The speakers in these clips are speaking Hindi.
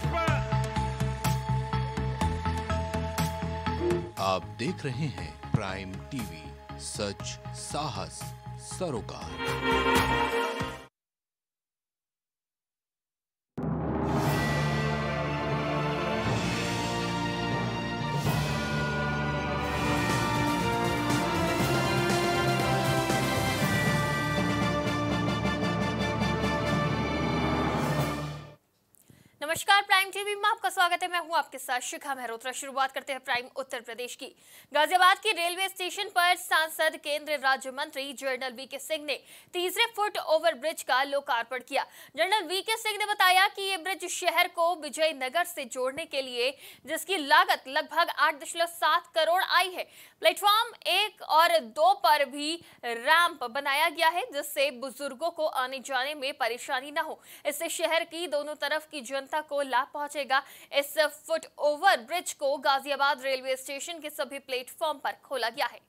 आप देख रहे हैं प्राइम टीवी, सच साहस सरोकार। नमस्कार, प्राइम टीवी में आपका स्वागत है। मैं हूं आपके साथ शिखा मेहरोत्रा। शुरुआत करते हैं प्राइम उत्तर प्रदेश की। गाजियाबाद के रेलवे स्टेशन पर सांसद केंद्रीय राज्य मंत्री जनरल वीके सिंह ने तीसरे फुट ओवर ब्रिज का लोकार्पण किया। जनरल वीके सिंह ने बताया कि ये ब्रिज शहर को विजयनगर से जोड़ने के लिए, जिसकी लागत लगभग 8.7 करोड़ आई है। प्लेटफॉर्म 1 और 2 पर भी रैंप बनाया गया है, जिससे बुजुर्गों को आने जाने में परेशानी न हो। इससे शहर की दोनों तरफ की जनता को लाभ पहुंचेगा। इस फुट ओवर ब्रिज को गाजियाबाद रेलवे स्टेशन के सभी प्लेटफॉर्म पर खोला गया है।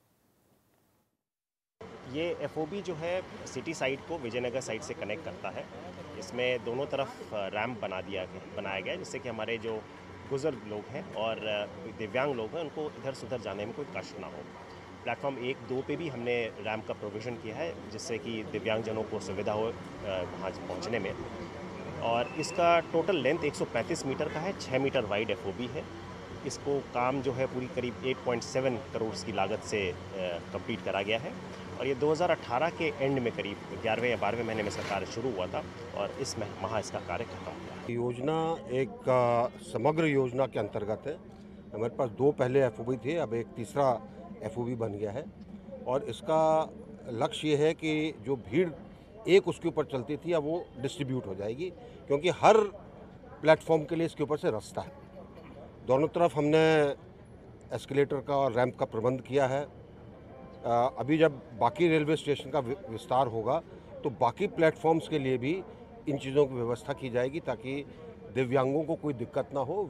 ये एफओबी जो है सिटी साइड को विजयनगर साइड से कनेक्ट करता है। इसमें दोनों तरफ रैंप बनाया गया है, जिससे कि हमारे जो बुजुर्ग लोग हैं और दिव्यांग लोग हैं उनको इधर से उधर जाने में कोई कष्ट ना हो। प्लेटफॉर्म 1-2 पे भी हमने रैंप का प्रोविज़न किया है, जिससे कि दिव्यांगजनों को सुविधा हो वहाँ पहुँचने में। और इसका टोटल लेंथ 135 मीटर का है, 6 मीटर वाइड एफओबी है। इसको काम जो है पूरी करीब 8.7 करोड़ की लागत से कंप्लीट करा गया है और ये 2018 के एंड में करीब 11वें या 12वें महीने में इसका कार्य शुरू हुआ था और इस माह इसका कार्य खत्म हुआ। योजना एक समग्र योजना के अंतर्गत है। हमारे पास 2 पहले एफओबी थे, अब एक तीसरा एफओबी बन गया है और इसका लक्ष्य ये है कि जो भीड़ एक उसके ऊपर चलती थी अब वो डिस्ट्रीब्यूट हो जाएगी, क्योंकि हर प्लेटफॉर्म के लिए इसके ऊपर से रास्ता है। दोनों तरफ हमने एस्केलेटर का और रैंप का प्रबंध किया है। अभी जब बाकी रेलवे स्टेशन का विस्तार होगा तो बाकी प्लेटफॉर्म्स के लिए भी इन चीज़ों की व्यवस्था की जाएगी ताकि दिव्यांगों को कोई दिक्कत ना हो।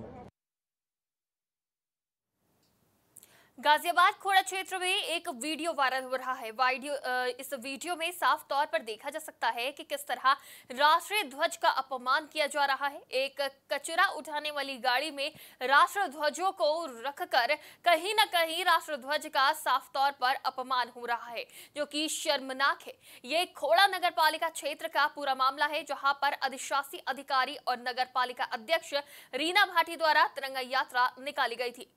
गाजियाबाद खोड़ा क्षेत्र में एक वीडियो वायरल हो रहा है। इस वीडियो में साफ तौर पर देखा जा सकता है कि किस तरह राष्ट्रीय ध्वज का अपमान किया जा रहा है। एक कचरा उठाने वाली गाड़ी में राष्ट्र ध्वजों को रखकर कहीं न कहीं राष्ट्र ध्वज का साफ तौर पर अपमान हो रहा है, जो कि शर्मनाक है। ये खोड़ा नगर पालिका क्षेत्र का पूरा मामला है, जहां पर अधिशासी अधिकारी और नगर पालिका अध्यक्ष रीना भाटी द्वारा तिरंगा यात्रा निकाली गई थी।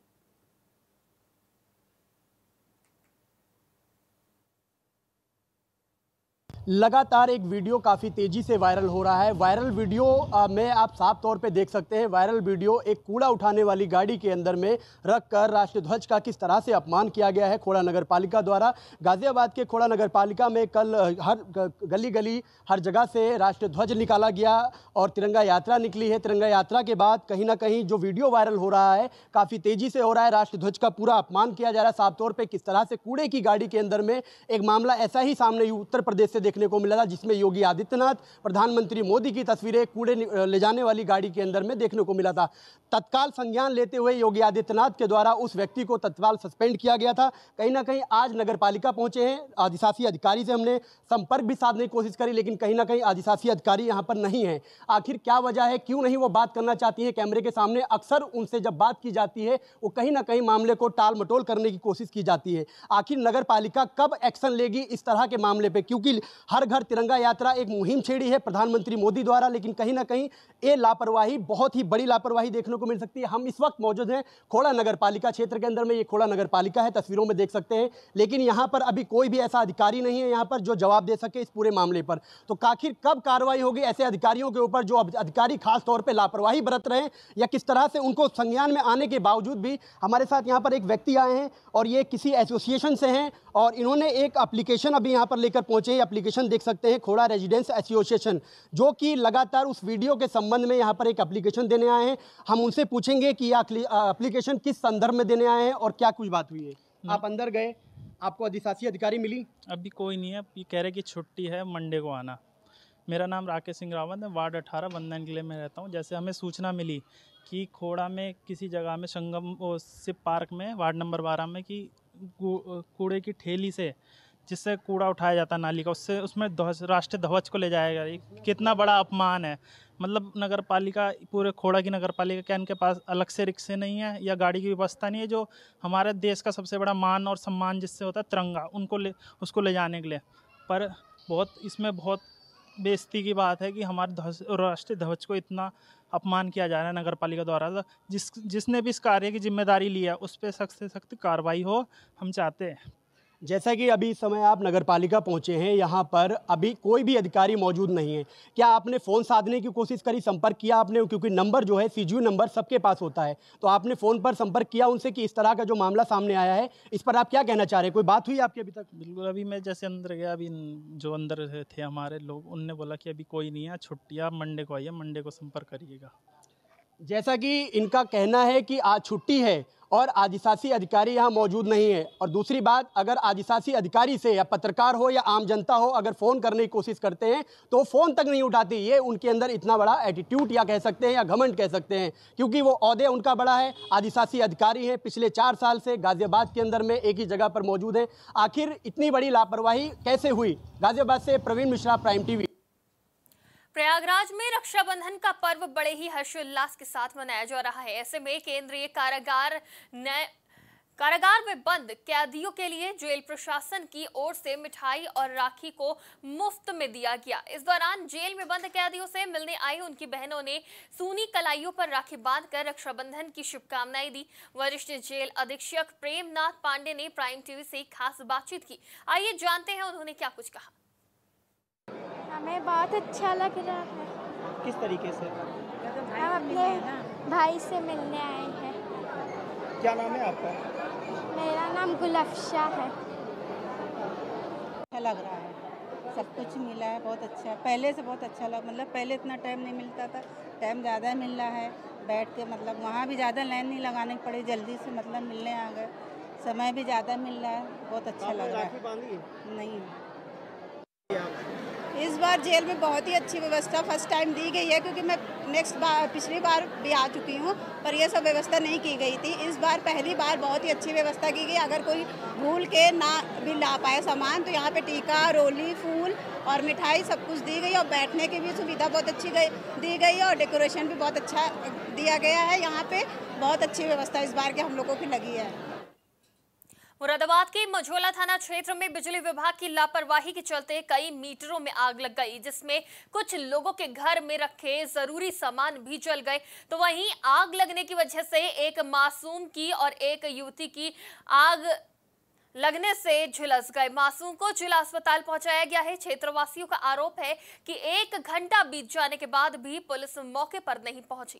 लगातार एक वीडियो काफ़ी तेज़ी से वायरल हो रहा है। वायरल वीडियो में आप साफ तौर पे देख सकते हैं, वायरल वीडियो एक कूड़ा उठाने वाली गाड़ी के अंदर में रखकर राष्ट्रीय ध्वज का किस तरह से अपमान किया गया है खोड़ा नगर पालिका द्वारा। गाजियाबाद के खोड़ा नगर पालिका में कल हर गली गली हर जगह से राष्ट्रीय ध्वज निकाला गया और तिरंगा यात्रा निकली है। तिरंगा यात्रा के बाद कहीं ना कहीं जो वीडियो वायरल हो रहा है काफ़ी तेज़ी से हो रहा है। राष्ट्रीय ध्वज का पूरा अपमान किया जा रहा है। साफ तौर पर किस तरह से कूड़े की गाड़ी के अंदर में एक मामला ऐसा ही सामने उत्तर प्रदेश से देखने को मिला था, जिसमें योगी आदित्यनाथ, प्रधानमंत्री मोदी की तस्वीरें कूड़े ले जाने वाली गाड़ी के अंदर में देखने को मिला था। तत्काल संज्ञान लेते हुए योगी आदित्यनाथ के द्वारा उस व्यक्ति को तत्काल सस्पेंड किया गया था। कहीं ना कहीं आज नगर पालिका पहुंचे हैं। अधिशासी अधिकारी से हमने संपर्क भी साधने की कोशिश करी, लेकिन कहीं ना कहीं अधिशासी अधिकारी यहां पर नहीं है। आखिर क्या वजह है, क्यों नहीं वो बात करना चाहती है कैमरे के सामने? अक्सर उनसे जब बात की जाती है वो कहीं ना कहीं मामले को टाल मटोल करने की कोशिश की जाती है। आखिर नगर पालिका कब एक्शन लेगी इस तरह के मामले पर? क्योंकि हर घर तिरंगा यात्रा एक मुहिम छेड़ी है प्रधानमंत्री मोदी द्वारा, लेकिन कहीं ना कहीं ये लापरवाही, बहुत ही बड़ी लापरवाही देखने को मिल सकती है। हम इस वक्त मौजूद हैं खोड़ा नगर पालिका क्षेत्र के अंदर में। ये खोड़ा नगर पालिका है, तस्वीरों में देख सकते हैं, लेकिन यहाँ पर अभी कोई भी ऐसा अधिकारी नहीं है यहाँ पर जो जवाब दे सके इस पूरे मामले पर। तो आखिर कब कार्रवाई होगी ऐसे अधिकारियों के ऊपर जो अधिकारी खास तौर पर लापरवाही बरत रहे हैं, या किस तरह से उनको संज्ञान में आने के बावजूद भी? हमारे साथ यहाँ पर एक व्यक्ति आए हैं और ये किसी एसोसिएशन से हैं और इन्होंने एक एप्लीकेशन अभी यहाँ पर लेकर पहुंचे हैं। एप्लीकेशन देख सकते हैं, खोड़ा रेजिडेंस एसोसिएशन, जो कि लगातार उस वीडियो के संबंध में यहाँ पर एक एप्लीकेशन देने आए हैं। हम उनसे पूछेंगे कि यह एप्लीकेशन किस संदर्भ में देने आए हैं और क्या कुछ बात हुई है। आप अंदर गए, आपको अधिशासी अधिकारी मिली? अभी कोई नहीं है, ये कह रहे कि छुट्टी है, मंडे को आना। मेरा नाम राकेश सिंह रावत है, वार्ड 18 बंधन किले में रहता हूँ। जैसे हमें सूचना मिली कि खोड़ा में किसी जगह में संगम शिव पार्क में वार्ड नंबर 12 में कि कूड़े की ठेली से जिससे कूड़ा उठाया जाता है नाली का, उससे उसमें राष्ट्रीय ध्वज को ले जाया गया। ये कितना बड़ा अपमान है। मतलब नगर पालिका, पूरे खोड़ा की नगर पालिका, क्या इनके पास अलग से रिक्शे नहीं है या गाड़ी की व्यवस्था नहीं है? जो हमारे देश का सबसे बड़ा मान और सम्मान जिससे होता है तिरंगा, उसको ले जाने के लिए। पर इसमें बहुत बेइज्जती की बात है कि हमारे राष्ट्रीय ध्वज को इतना अपमान किया जा रहा है नगर पालिका द्वारा। जिसने भी इस कार्य की जिम्मेदारी ली है उस पर सख्त से सख्त कार्रवाई हो, हम चाहते हैं। जैसा कि अभी इस समय आप नगर पालिका पहुंचे हैं, यहाँ पर अभी कोई भी अधिकारी मौजूद नहीं है। क्या आपने फ़ोन साधने की कोशिश करी, संपर्क किया आपने? क्योंकि नंबर जो है सीजीयू नंबर सबके पास होता है, तो आपने फ़ोन पर संपर्क किया उनसे कि इस तरह का जो मामला सामने आया है, इस पर आप क्या कहना चाह रहे हैं? कोई बात हुई आपकी अभी तक? बिल्कुल, अभी मैं जैसे अंदर गया, अभी जो अंदर थे हमारे लोग, उनने बोला कि अभी कोई नहीं है, छुट्टी, आप मंडे को आइए, मंडे को संपर्क करिएगा। जैसा कि इनका कहना है कि आज छुट्टी है और आदिशासी अधिकारी यहाँ मौजूद नहीं है, और दूसरी बात, अगर आदिशासी अधिकारी से या पत्रकार हो या आम जनता हो अगर फ़ोन करने की कोशिश करते हैं तो फ़ोन तक नहीं उठाती। ये उनके अंदर इतना बड़ा एटीट्यूड या कह सकते हैं या घमंड कह सकते हैं, क्योंकि वो ओहदे उनका बड़ा है, आदिशासी अधिकारी हैं, पिछले 4 साल से गाज़ियाबाद के अंदर में एक ही जगह पर मौजूद हैं। आखिर इतनी बड़ी लापरवाही कैसे हुई? गाज़ियाबाद से प्रवीण मिश्रा, प्राइम टीवी। प्रयागराज में रक्षाबंधन का पर्व बड़े ही हर्षोल्लास के साथ मनाया जा रहा है। ऐसे में केंद्रीय कारागार में बंद कैदियों के लिए जेल प्रशासन की ओर से मिठाई और राखी को मुफ्त में दिया गया। इस दौरान जेल में बंद कैदियों से मिलने आई उनकी बहनों ने सूनी कलाइयों पर राखी बांधकर रक्षाबंधन की शुभकामनाएं दी। वरिष्ठ जेल अधीक्षक प्रेमनाथ पांडे ने प्राइम टीवी से खास बातचीत की। आइए जानते हैं उन्होंने क्या कुछ कहा। हमें बहुत अच्छा लग रहा है। किस तरीके से? हम अपने भाई से मिलने आए हैं। क्या नाम है आपका? मेरा नाम गुलफ्शा है। अच्छा लग रहा है, सब कुछ मिला है, बहुत अच्छा है। पहले से बहुत अच्छा लगा, मतलब पहले इतना टाइम नहीं मिलता था, टाइम ज़्यादा मिल रहा है। बैठ के मतलब वहाँ भी ज़्यादा लाइन नहीं लगानी पड़ी, जल्दी से मतलब मिलने आ गए, समय भी ज़्यादा मिल रहा है, बहुत अच्छा लग रहा है। नहीं, इस बार जेल में बहुत ही अच्छी व्यवस्था फर्स्ट टाइम दी गई है, क्योंकि मैं पिछली बार भी आ चुकी हूँ पर यह सब व्यवस्था नहीं की गई थी। इस बार पहली बार बहुत ही अच्छी व्यवस्था की गई। अगर कोई भूल के ना भी ला पाए सामान तो यहाँ पे टीका, रोली, फूल और मिठाई सब कुछ दी गई, और बैठने की भी सुविधा बहुत अच्छी दी गई है, और डेकोरेशन भी बहुत अच्छा दिया गया है। यहाँ पे बहुत अच्छी व्यवस्था इस बार के हम लोगों की लगी है। मुरादाबाद के मझोला थाना क्षेत्र में बिजली विभाग की लापरवाही के चलते कई मीटरों में आग लग गई, जिसमें कुछ लोगों के घर में रखे जरूरी सामान भी जल गए। तो वहीं आग लगने की वजह से एक मासूम की और एक युवती की आग लगने से झुलस गए। मासूम को जिला अस्पताल पहुंचाया गया है। क्षेत्रवासियों का आरोप है कि 1 घंटा बीत जाने के बाद भी पुलिस मौके पर नहीं पहुंची।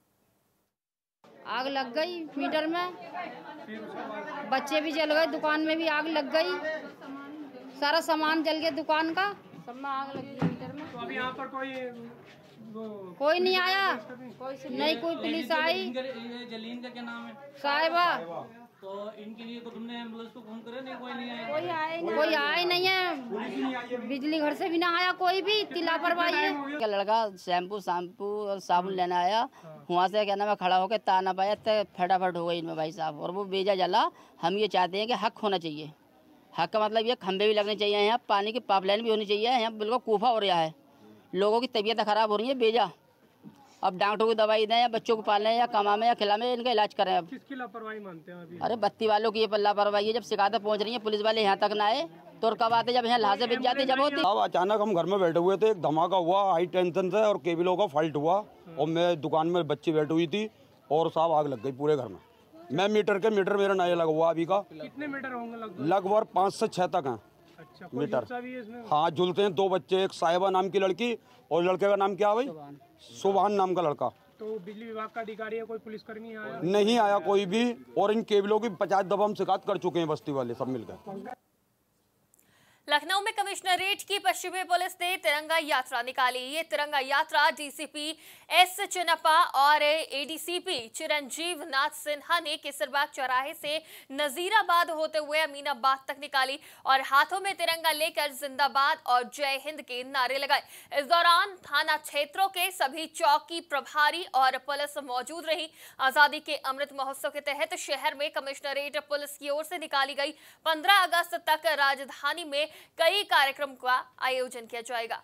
आग लग गई मीटर में, बच्चे भी जल गए, दुकान में भी आग लग गई, सारा सामान जल गया दुकान का, सब में आग लग गई मीटर में। तो अभी यहाँ पर कोई नहीं आया, नहीं कोई पुलिस आई। जलीन का क्या नाम है? साहिबा। तो इनके लिए तो तुमने एम्बुलेंस को फोन करे? नहीं, कोई नहीं आया। कोई आया नहीं है, बिजली घर से भी ना आया कोई भी। इतनी लापरवाही है। लड़का शैम्पू और साबुन लेना आया, वहाँ से क्या नाम है खड़ा होकर ता ना पाया तो फटाफट हो गई इनमें भाई साहब, और वो बेजा जला। हम ये चाहते हैं कि हक होना चाहिए। हक का मतलब ये खंभे भी लगने चाहिए, यहाँ पानी की पाइपलाइन भी होनी चाहिए। यहाँ बिल्कुल कूफा हो रहा है, लोगों की तबीयत खराब हो रही है बेजा। अब डॉक्टर को दवाई दें या बच्चों को पालें या कमाएं या खिलाएं, इनका इलाज करें। अब किसकी लापरवाही मानते हैं अभी? अरे बत्ती वालों की ये लापरवाही है। जब शिकायतें पहुंच रही हैं, पुलिस वाले यहाँ तक ना आए तो कब आते? जब यहाँ लाशें बिक जाती जब होती। अब अचानक हम घर में बैठे हुए थे, एक धमाका हुआ हाई टेंशन से और केबलों का फॉल्ट हुआ, और मैं दुकान में बच्ची बैठी हुई थी और साहब आग लग गई पूरे घर में। मैं मीटर मेरा नया लगा हुआ अभी का। कितने मीटर होंगे? लगभग 5 से 6 तक हैं। अच्छा, मीटर। हाँ, झुलते हैं 2 बच्चे, एक साहिबा नाम की लड़की और लड़के का नाम क्या है भाई? सुभान नाम का लड़का। तो बिजली विभाग का अधिकारी है, कोई पुलिसकर्मी आया? नहीं आया कोई भी, और इन केबलों की 50 दफा हम शिकायत कर चुके हैं बस्ती वाले सब मिलकर। लखनऊ में कमिश्नरेट की पश्चिमी पुलिस ने तिरंगा यात्रा निकाली। ये तिरंगा यात्रा डीसीपी एस चिनप्पा और एडीसीपी चिरंजीव नाथ सिन्हा ने केसरबाग चौराहे से नजीराबाद होते हुए अमीनाबाद तक निकाली और हाथों में तिरंगा लेकर जिंदाबाद और जय हिंद के नारे लगाए। इस दौरान थाना क्षेत्रों के सभी चौकी प्रभारी और पुलिस मौजूद रही। आजादी के अमृत महोत्सव के तहत शहर में कमिश्नरेट पुलिस की ओर से निकाली गई 15 अगस्त तक राजधानी में कई कार्यक्रम का आयोजन किया जाएगा।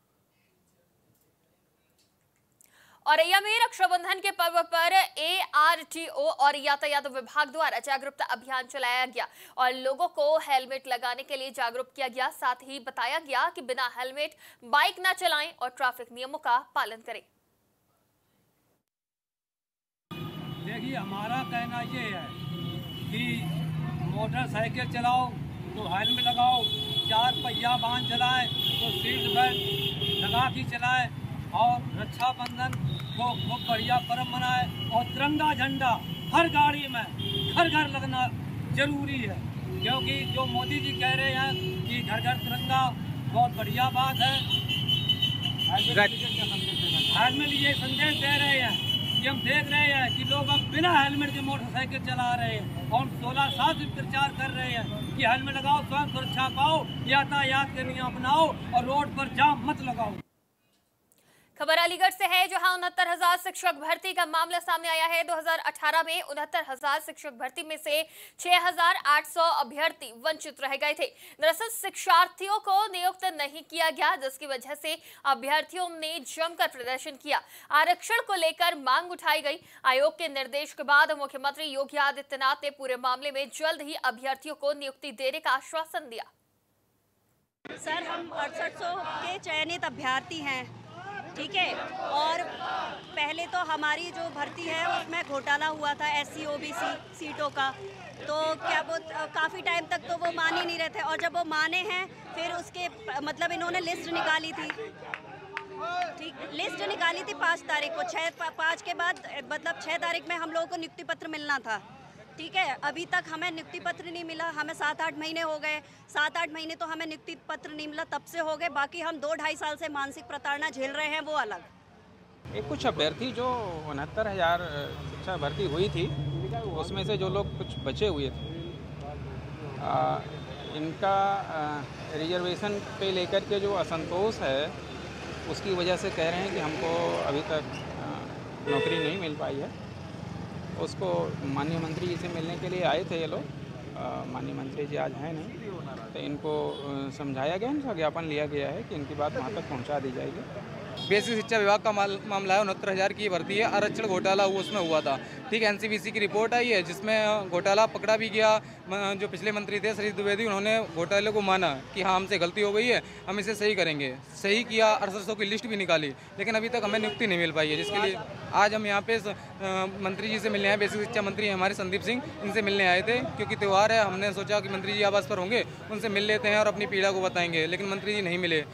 औरैया में रक्षाबंधन के पर्व पर ARTO और यातायात विभाग द्वारा जागरूकता अभियान चलाया गया और लोगों को हेलमेट लगाने के लिए जागरूक किया गया। साथ ही बताया गया कि बिना हेलमेट बाइक न चलाएं और ट्रैफिक नियमों का पालन करें। देखिए, हमारा कहना ये है कि मोटरसाइकिल चलाओ तो हेलमेट लगाओ, 4 पहिया वाहन चलाएं तो सीट बेल्ट लगा के चलाएं और रक्षाबंधन को खूब बढ़िया पर्व मनाएं और तिरंगा झंडा हर गाड़ी में घर घर लगना जरूरी है, क्योंकि जो मोदी जी कह रहे हैं कि घर घर तिरंगा, बहुत बढ़िया बात है। हेलमेट ये संदेश दे रहे हैं कि हम देख रहे हैं कि लोग अब बिना हेलमेट के मोटरसाइकिल चला रहे हैं और 16 से प्रचार कर रहे हैं कि हेलमेट लगाओ, स्वयं सुरक्षा पाओ, यातायात के नियम अपनाओ और रोड पर जाम मत लगाओ। खबर अलीगढ़ से है, जहां 69,000 शिक्षक भर्ती का मामला सामने आया है। 2018 में 69,000 शिक्षक भर्ती में से 6,800 अभ्यर्थी वंचित रह गए थे। दरअसल शिक्षार्थियों को नियुक्त नहीं किया गया, जिसकी वजह से अभ्यर्थियों ने जमकर प्रदर्शन किया। आरक्षण को लेकर मांग उठाई गई। आयोग के निर्देश के बाद मुख्यमंत्री योगी आदित्यनाथ ने पूरे मामले में जल्द ही अभ्यर्थियों को नियुक्ति देने का आश्वासन दिया। सर, हम 6800 के चयनित अभ्यर्थी हैं, ठीक है, और पहले तो हमारी जो भर्ती है उसमें घोटाला हुआ था SC OBC सीटों का, तो क्या वो काफ़ी टाइम तक तो वो मान ही नहीं रहे थे और जब वो माने हैं फिर उसके मतलब इन्होंने लिस्ट निकाली थी, ठीक, लिस्ट निकाली थी 5 तारीख को। 5 के बाद मतलब 6 तारीख में हम लोगों को नियुक्ति पत्र मिलना था, ठीक है। अभी तक हमें नियुक्ति पत्र नहीं मिला, हमें 7-8 महीने हो गए। 7-8 महीने तो हमें नियुक्ति पत्र नहीं मिला, तब से हो गए। बाकी हम 2-2.5 साल से मानसिक प्रताड़ना झेल रहे हैं, वो अलग। एक कुछ अभ्यर्थी जो 69,000 शिक्षा भर्ती हुई थी, उसमें से जो लोग कुछ बचे हुए थे, इनका रिजर्वेशन पे लेकर के जो असंतोष है, उसकी वजह से कह रहे हैं कि हमको अभी तक नौकरी नहीं मिल पाई है। उसको माननीय मंत्री जी से मिलने के लिए आए थे ये लोग। माननीय मंत्री जी आज हैं नहीं, तो इनको समझाया गया, इनका ज्ञापन लिया गया है कि इनकी बात वहाँ तक पहुँचा दी जाएगी। बेसिक शिक्षा विभाग का मामला है, 69,000 की भर्ती है, आरक्षण घोटाला हुआ उसमें हुआ था, ठीक है। NCVC की रिपोर्ट आई है जिसमें घोटाला पकड़ा भी गया। जो पिछले मंत्री थे श्री द्विवेदी, उन्होंने घोटाले को माना कि हाँ हमसे गलती हो गई है, हम इसे सही करेंगे, सही किया। 6800 की लिस्ट भी निकाली, लेकिन अभी तक हमें नियुक्ति नहीं मिल पाई है, जिसके लिए आज हम यहाँ पे मंत्री जी से मिलने आए। बेसिक शिक्षा मंत्री हमारे संदीप सिंह, इनसे मिलने आए थे क्योंकि त्यौहार है। हमने सोचा कि मंत्री जी आवास पर होंगे, उनसे मिल लेते हैं और अपनी पीड़ा को बताएंगे, लेकिन मंत्री जी नहीं मिले।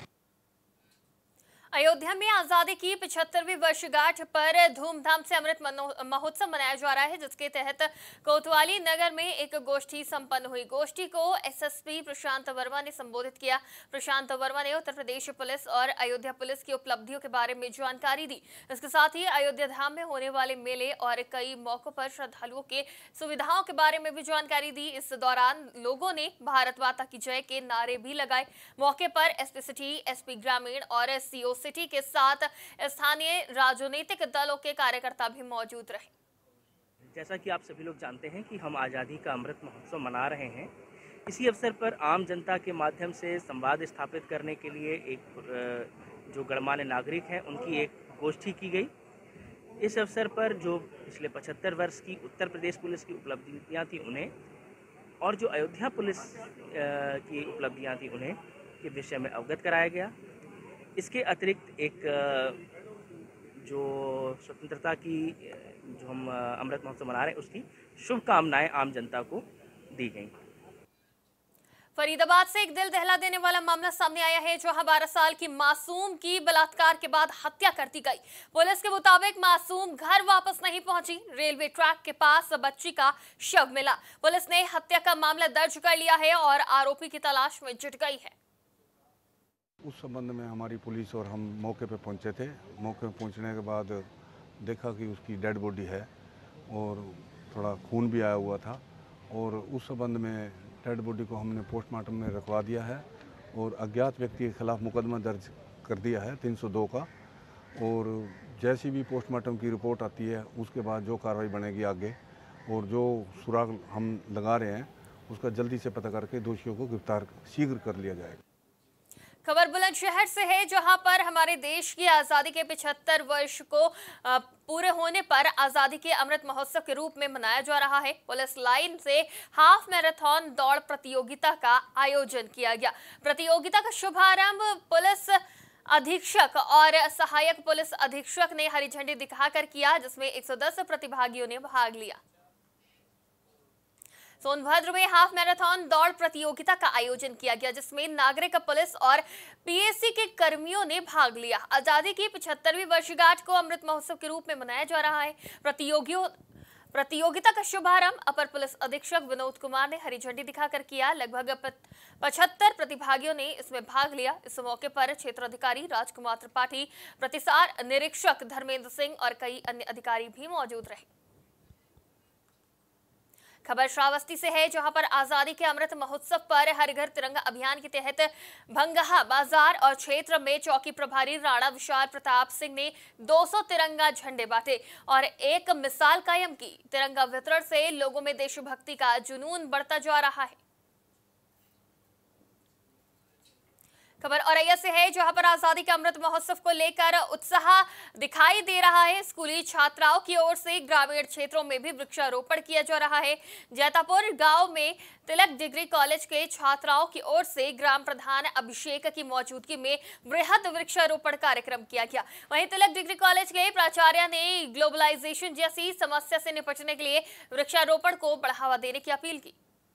अयोध्या में आजादी की 75वीं वर्षगांठ पर धूमधाम से अमृत महोत्सव मनाया जा रहा है, जिसके तहत कोतवाली नगर में एक गोष्ठी संपन्न हुई। गोष्ठी को SSP प्रशांत वर्मा ने संबोधित किया। प्रशांत वर्मा ने उत्तर प्रदेश पुलिस और अयोध्या पुलिस की उपलब्धियों के बारे में जानकारी दी। इसके साथ ही अयोध्या धाम में होने वाले मेले और कई मौकों पर श्रद्धालुओं के सुविधाओं के बारे में भी जानकारी दी। इस दौरान लोगों ने भारत माता की जय के नारे भी लगाए। मौके पर SP सिटी, SP ग्रामीण और CO सिटी के साथ स्थानीय राजनीतिक दलों के कार्यकर्ता भी मौजूद रहे। जैसा कि आप सभी लोग जानते हैं कि हम आज़ादी का अमृत महोत्सव मना रहे हैं। इसी अवसर पर आम जनता के माध्यम से संवाद स्थापित करने के लिए एक जो गणमान्य नागरिक हैं उनकी एक गोष्ठी की गई। इस अवसर पर जो पिछले 75 वर्ष की उत्तर प्रदेश पुलिस की उपलब्धियाँ थी उन्हें, और जो अयोध्या पुलिस की उपलब्धियाँ थी उन्हें के विषय में अवगत कराया गया। इसके अतिरिक्त एक जो स्वतंत्रता की जो हम अमृत महोत्सव मना रहे हैं उसकी शुभकामनाएं आम जनता को दी गई। फरीदाबाद से एक दिल दहला देने वाला मामला सामने आया है, जहां 12 साल की मासूम की बलात्कार के बाद हत्या कर दी गई। पुलिस के मुताबिक मासूम घर वापस नहीं पहुंची। रेलवे ट्रैक के पास बच्ची का शव मिला। पुलिस ने हत्या का मामला दर्ज कर लिया है और आरोपी की तलाश में जुट गई है। उस संबंध में हमारी पुलिस और हम मौके पर पहुंचे थे। मौके पर पहुंचने के बाद देखा कि उसकी डेड बॉडी है और थोड़ा खून भी आया हुआ था, और उस संबंध में डेड बॉडी को हमने पोस्टमार्टम में रखवा दिया है और अज्ञात व्यक्ति के खिलाफ मुकदमा दर्ज कर दिया है 302 का। और जैसी भी पोस्टमार्टम की रिपोर्ट आती है उसके बाद जो कार्रवाई बनेगी आगे, और जो सुराग हम लगा रहे हैं उसका जल्दी से पता करके दोषियों को गिरफ्तार शीघ्र कर लिया जाएगा। खबर बुलंदशहर से है, जहां पर हमारे देश की आज़ादी के 75 वर्ष को पूरे होने पर आज़ादी के अमृत महोत्सव के रूप में मनाया जा रहा है। पुलिस लाइन से हाफ मैराथन दौड़ प्रतियोगिता का आयोजन किया गया। प्रतियोगिता का शुभारंभ पुलिस अधीक्षक और सहायक पुलिस अधीक्षक ने हरी झंडी दिखाकर किया, जिसमें 110 प्रतिभागियों ने भाग लिया। सोनभद्र में हाफ मैराथन दौड़ प्रतियोगिता का आयोजन किया गया, जिसमें नागरिक पुलिस और पीएससी के कर्मियों ने भाग लिया। आजादी की 75वीं वर्षगांठ को अमृत महोत्सव के रूप में मनाया जा रहा है। प्रतियोगिता का शुभारंभ अपर पुलिस अधीक्षक विनोद कुमार ने हरी झंडी दिखाकर किया। लगभग 75 प्रतिभागियों ने इसमें भाग लिया। इस मौके पर क्षेत्राधिकारी राजकुमार त्रिपाठी, प्रतिसार निरीक्षक धर्मेंद्र सिंह और कई अन्य अधिकारी भी मौजूद रहे। खबर श्रावस्ती से है, जहां पर आजादी के अमृत महोत्सव पर हर घर तिरंगा अभियान के तहत भंगहा बाजार और क्षेत्र में चौकी प्रभारी राणा विशाल प्रताप सिंह ने 200 तिरंगा झंडे बांटे और एक मिसाल कायम की। तिरंगा वितरण से लोगों में देशभक्ति का जुनून बढ़ता जा रहा है। खबर औरैया से है, जहां पर आजादी के अमृत महोत्सव को लेकर उत्साह दिखाई दे रहा है। स्कूली छात्राओं की ओर से ग्रामीण क्षेत्रों में भी वृक्षारोपण किया जा रहा है। जैतापुर गांव में तिलक डिग्री कॉलेज के छात्राओं की ओर से ग्राम प्रधान अभिषेक की मौजूदगी में वृहद वृक्षारोपण कार्यक्रम किया गया। वहीं तिलक डिग्री कॉलेज के प्राचार्य ने ग्लोबलाइजेशन जैसी समस्या से निपटने के लिए वृक्षारोपण को बढ़ावा देने की अपील की।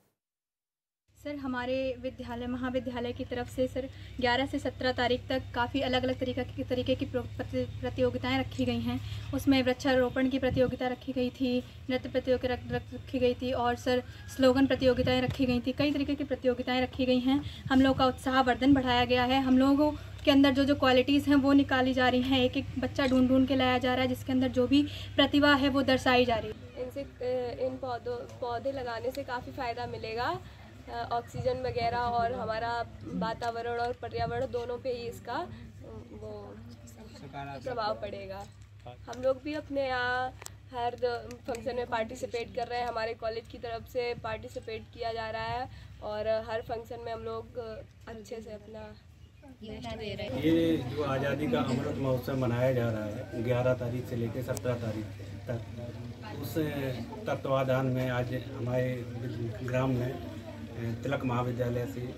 सर, हमारे विद्यालय महाविद्यालय की तरफ से सर 11 से 17 तारीख तक काफ़ी अलग अलग तरीके की प्रतियोगिताएं रखी गई हैं। उसमें वृक्षारोपण की प्रतियोगिता रखी गई थी, नृत्य प्रतियोगिता रखी गई थी और सर स्लोगन प्रतियोगिताएं रखी गई थी। कई तरीके की प्रतियोगिताएं रखी गई हैं। हम लोग का उत्साहवर्धन बढ़ाया गया है। हम लोगों के अंदर जो क्वालिटीज़ हैं वो निकाली जा रही हैं। एक एक बच्चा ढूंढ के लाया जा रहा है, जिसके अंदर जो भी प्रतिभा है वो दर्शाई जा रही है। इनसे इन पौधे लगाने से काफ़ी फ़ायदा मिलेगा। ऑक्सीजन वगैरह और हमारा वातावरण और पर्यावरण दोनों पे ही इसका वो प्रभाव पड़ेगा। हम लोग भी अपने यहाँ हर फंक्शन में पार्टिसिपेट कर रहे हैं। हमारे कॉलेज की तरफ से पार्टिसिपेट किया जा रहा है और हर फंक्शन में हम लोग अच्छे से अपना ये जो आज़ादी का अमृत महोत्सव मनाया जा रहा है 11 तारीख से लेकर 17 तारीख तक, उस तत्वाधान में आज हमारे ग्राम में तिलक महाविद्यालय से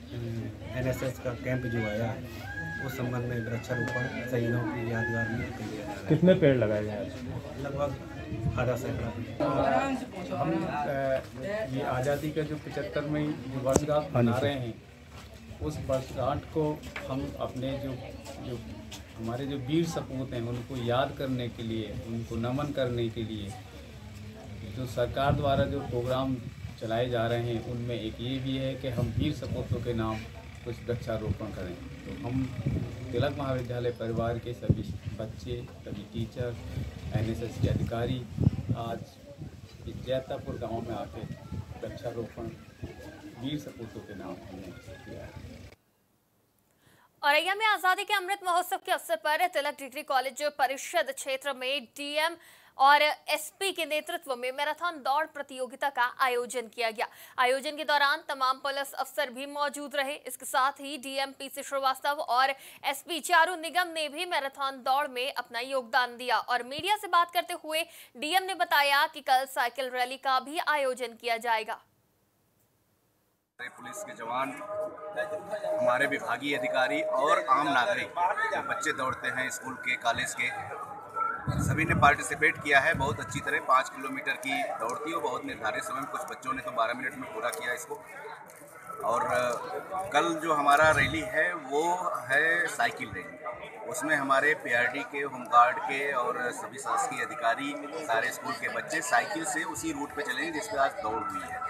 NSS का कैंप जो आया है उस संबंध में वृक्षारोपण शहीदों की यादगार में किया जा रहा है। कितने पेड़ लगाए गए? लगभग आधा सैकड़ा। हम ये आज़ादी का जो 75वीं वर्षगांठ मना रहे हैं, उस वर्षगांठ को हम अपने जो हमारे जो वीर सपूत हैं उनको याद करने के लिए, उनको नमन करने के लिए जो सरकार द्वारा जो प्रोग्राम चलाए जा रहे हैं उनमें एक ये भी है कि हम वीर सपूतों के नाम कुछ वृक्षारोपण करें। तो हम तिलक महाविद्यालय परिवार के सभी बच्चे, सभी टीचर, NSS के अधिकारी आज जैतापुर गांव में आके वृक्षारोपण वीर सपूतों के नाम हमने किया है। औरैया में आजादी के अमृत महोत्सव के अवसर पर तिलक डिग्री कॉलेज परिषद क्षेत्र में DM और SP के नेतृत्व में मैराथन दौड़ प्रतियोगिता का आयोजन किया गया। आयोजन के दौरान तमाम पुलिस अफसर भी मौजूद रहे। इसके साथ ही DM PC श्रीवास्तव और SP चारू निगम ने भी मैराथन दौड़ में अपना योगदान दिया। और मीडिया से बात करते हुए DM ने बताया कि कल साइकिल रैली का भी आयोजन किया जाएगा। पुलिस के जवान, हमारे विभागीय अधिकारी और आम नागरिक जो बच्चे दौड़ते हैं स्कूल के, कॉलेज के, सभी ने पार्टिसिपेट किया है बहुत अच्छी तरह। 5 किलोमीटर की दौड़ थी और बहुत निर्धारित समय में, कुछ बच्चों ने तो 12 मिनट में पूरा किया इसको। और कल जो हमारा रैली है वो है साइकिल रैली। उसमें हमारे पीआरडी के, होमगार्ड के और सभी शासकीय अधिकारी, सारे स्कूल के बच्चे साइकिल से उसी रूट पे चलेंगे जिस पे आज दौड़ हुई है।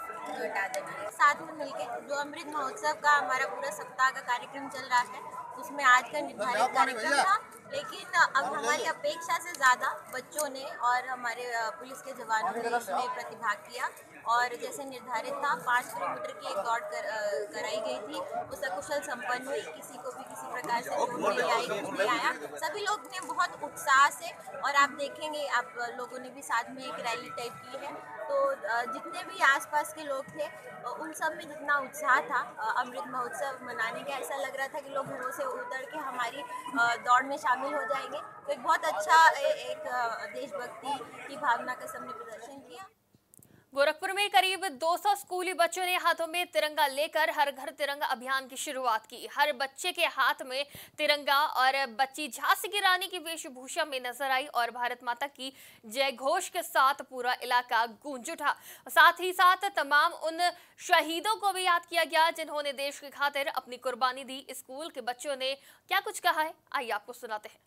साथ में मिलकर जो अमृत महोत्सव का हमारा पूरा सप्ताह का कार्यक्रम चल रहा है, उसमें आज का निर्धारित कार्यक्रम था, लेकिन अब हमारी अपेक्षा से ज़्यादा बच्चों ने और हमारे पुलिस के जवानों ने इसमें प्रतिभाग किया और जैसे निर्धारित था 5 किलोमीटर की एक दौड़ कराई गई थी, वो सकुशल संपन्न हुई। किसी को भी किसी प्रकार से चोट नहीं आई, कुछ नहीं आया। सभी लोग ने बहुत उत्साह से, और आप देखेंगे आप लोगों ने भी साथ में एक रैली टाइप की है, तो जितने भी आसपास के लोग थे उन सब में जितना उत्साह था अमृत महोत्सव मनाने का, ऐसा लग रहा था कि लोग घरों से उतर के हमारी दौड़ में शामिल हो जाएंगे। तो एक बहुत अच्छा एक देशभक्ति की भावना का सबने प्रदर्शन किया। गोरखपुर में करीब 200 स्कूली बच्चों ने हाथों में तिरंगा लेकर हर घर तिरंगा अभियान की शुरुआत की। हर बच्चे के हाथ में तिरंगा और बच्ची झांसी की रानी की वेशभूषा में नजर आई और भारत माता की जय घोष के साथ पूरा इलाका गूंज उठा। साथ ही साथ तमाम उन शहीदों को भी याद किया गया जिन्होंने देश की खातिर अपनी कुर्बानी दी। स्कूल के बच्चों ने क्या कुछ कहा है, आइए आपको सुनाते हैं।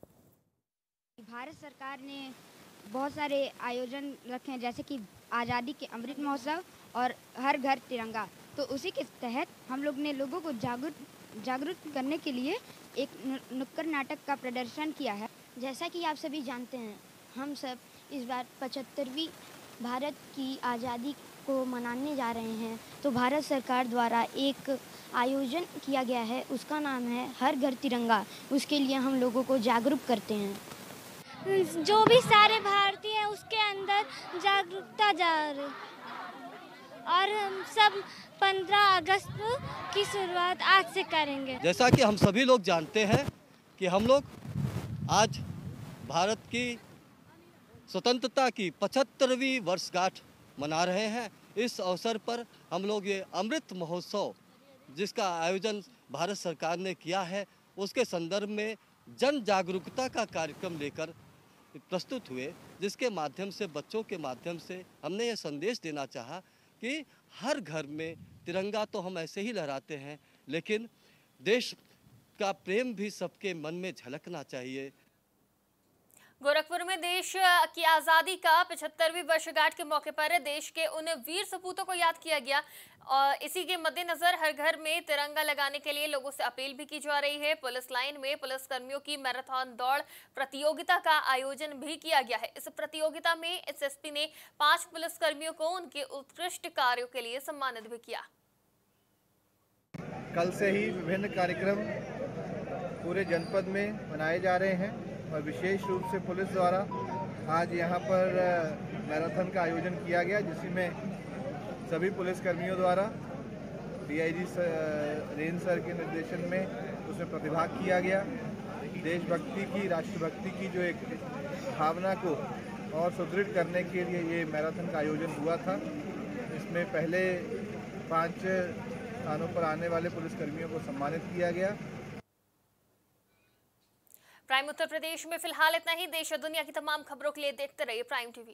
भारत सरकार ने बहुत सारे आयोजन रखे हैं, जैसे कि आज़ादी के अमृत महोत्सव और हर घर तिरंगा। तो उसी के तहत हम लोग ने लोगों को जागरूक करने के लिए एक नुक्कड़ नाटक का प्रदर्शन किया है। जैसा कि आप सभी जानते हैं, हम सब इस बार 75वीं भारत की आज़ादी को मनाने जा रहे हैं। तो भारत सरकार द्वारा एक आयोजन किया गया है, उसका नाम है हर घर तिरंगा। उसके लिए हम लोगों को जागरूक करते हैं। जो भी सारे भारतीय हैं उसके अंदर जागरूकता जा रही, और हम सब 15 अगस्त की शुरुआत आज से करेंगे। जैसा कि हम सभी लोग जानते हैं कि हम लोग आज भारत की स्वतंत्रता की 75वीं वर्षगांठ मना रहे हैं। इस अवसर पर हम लोग ये अमृत महोत्सव जिसका आयोजन भारत सरकार ने किया है, उसके संदर्भ में जन जागरूकता का कार्यक्रम लेकर प्रस्तुत हुए, जिसके माध्यम से बच्चों के माध्यम से हमने ये संदेश देना चाहा कि हर घर में तिरंगा तो हम ऐसे ही लहराते हैं, लेकिन देश का प्रेम भी सबके मन में झलकना चाहिए। गोरखपुर में देश की आज़ादी का 75वीं वर्षगांठ के मौके पर देश के उन वीर सपूतों को याद किया गया और इसी के मद्देनजर हर घर में तिरंगा लगाने के लिए लोगों से अपील भी की जा रही है। पुलिस लाइन में पुलिस कर्मियों की मैराथन दौड़ प्रतियोगिता का आयोजन भी किया गया है। इस प्रतियोगिता में एसएसपी ने 5 पुलिस कर्मियों को उनके उत्कृष्ट कार्यों के लिए सम्मानित भी किया। कल से ही विभिन्न कार्यक्रम पूरे जनपद में मनाए जा रहे हैं और विशेष रूप से पुलिस द्वारा आज यहाँ पर मैराथन का आयोजन किया गया, जिसमें सभी पुलिसकर्मियों द्वारा डीआईजी रेंज सर के निर्देशन में उसमें प्रतिभाग किया गया। देशभक्ति की, राष्ट्रभक्ति की जो एक भावना को और सुदृढ़ करने के लिए ये मैराथन का आयोजन हुआ था। इसमें पहले 5 स्थानों पर आने वाले पुलिसकर्मियों को सम्मानित किया गया। प्राइम उत्तर प्रदेश में फिलहाल इतना ही। देश और दुनिया की तमाम खबरों के लिए देखते रहिए प्राइम टीवी।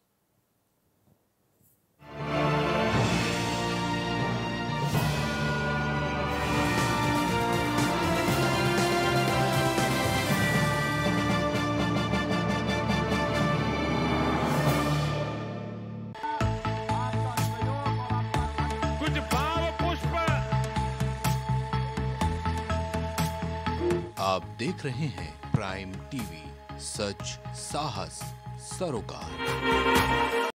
कुछ भाव पुष्प। आप देख रहे हैं प्राइम टीवी, सच साहस सरोकार।